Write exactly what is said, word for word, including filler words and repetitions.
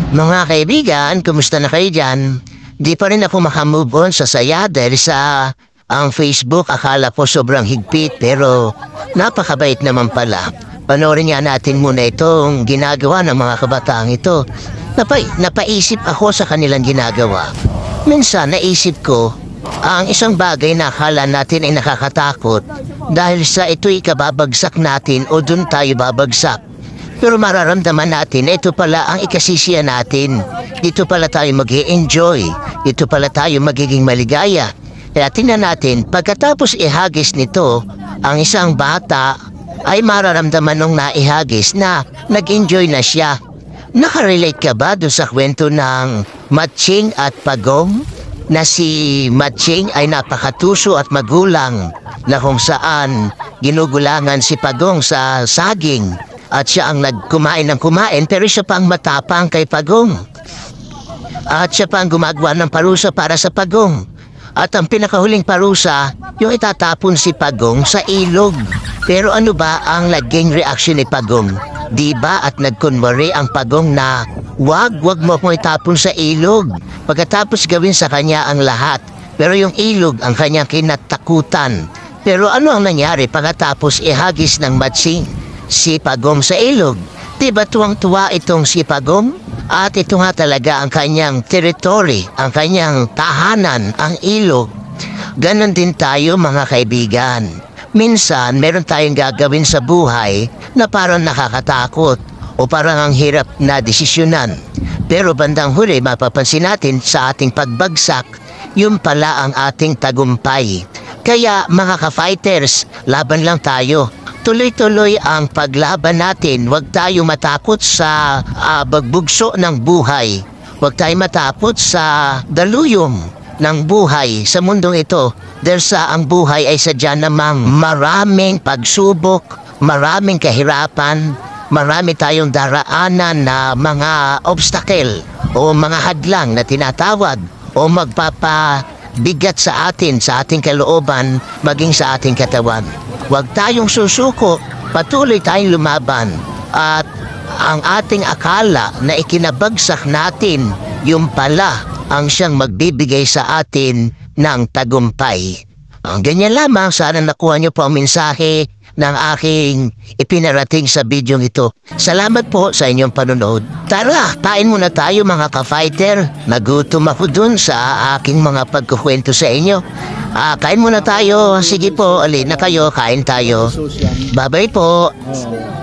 Mga kaibigan, kumusta na kayo dyan? Di pa rin ako makamove on sa saya dahil sa ang Facebook. Akala ko sobrang higpit pero napakabait naman pala. Panoorin nga natin muna itong ginagawa ng mga kabataan ito. Napay, napaisip ako sa kanilang ginagawa. Minsan naisip ko, ang isang bagay na akala natin ay nakakatakot dahil sa ito'y kababagsak natin o dun tayo babagsak. Pero mararamdaman natin na ito pala ang ikasisiya natin. Dito pala tayo mag-i-enjoy. Dito pala tayo magiging maligaya. Kaya tingnan natin, pagkatapos ihagis nito, ang isang bata ay mararamdaman nung naihagis na nag-enjoy na siya. Nakarelate ka ba doon sa kwento ng Matching at Pagong? Na si Matching ay napakatuso at magulang na kung saan ginugulangan si Pagong sa saging. At siya ang nagkumain ng kumain pero siya pa ang matapang kay Pagong. At siya pa ang gumagawa ng parusa para sa Pagong. At ang pinakahuling parusa, yung itatapon si Pagong sa ilog. Pero ano ba ang naging reaction ni Pagong? Diba at nagkunwari ang Pagong na wag, wag mo akong itapon sa ilog. Pagkatapos gawin sa kanya ang lahat. Pero yung ilog ang kanyang kinatakutan. Pero ano ang nangyari pagkatapos ihagis ng Matching si Pagong sa ilog? Diba tuwang-tuwa itong si Pagong? At ito nga talaga ang kanyang territory, ang kanyang tahanan, ang ilog. Ganon din tayo mga kaibigan. Minsan meron tayong gagawin sa buhay na parang nakakatakot o parang ang hirap na desisyonan. Pero bandang huli mapapansin natin sa ating pagbagsak, yun pala ang ating tagumpay. Kaya mga ka-fighters, laban lang tayo. Tuloy-tuloy ang paglaban natin. Huwag tayo matakot sa uh, bagbugso ng buhay. Huwag tayo matakot sa daluyong ng buhay sa mundong ito. Dahil sa ang buhay ay sadya namang maraming pagsubok, maraming kahirapan, marami tayong daraanan na mga obstacle o mga hadlang na tinatawag o magpapabigat sa atin, sa ating kalooban, maging sa ating katawan. Huwag tayong susuko, patuloy tayong lumaban. At ang ating akala na ikinabagsak natin, yung pala ang siyang magbibigay sa atin ng tagumpay. Ang ganyan lamang, sana nakuha niyo po ang mensahe ng aking ipinarating sa video ito. Salamat po sa inyong panonood. Tara, kain muna tayo mga ka-fighter. Nagutom ako dun sa aking mga pagkukwento sa inyo. Ah, kain muna tayo. Sige po, alin na kayo, kain tayo. Bye-bye po.